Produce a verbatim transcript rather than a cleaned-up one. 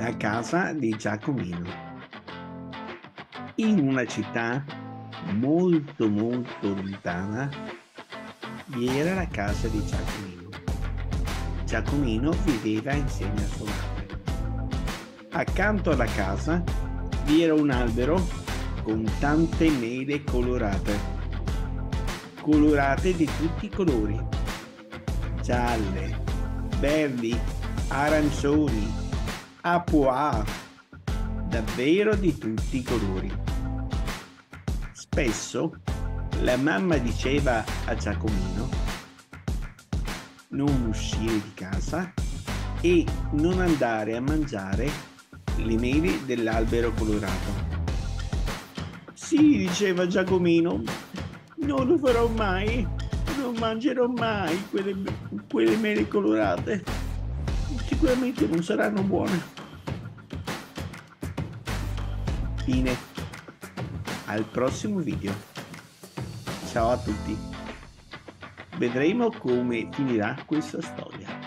La casa di Giacomino. In una città molto molto lontana vi era la casa di Giacomino. Giacomino viveva insieme a sua madre. Accanto alla casa vi era un albero con tante mele colorate, colorate di tutti i colori, gialle, verdi, arancioni, a pois, davvero di tutti i colori. Spesso la mamma diceva a Giacomino non uscire di casa e non andare a mangiare le mele dell'albero colorato. Sì, diceva Giacomino, non lo farò mai, non mangerò mai quelle, quelle mele colorate, sicuramente non saranno buone. Fine. Al prossimo video. Ciao a tutti. Vedremo come finirà questa storia.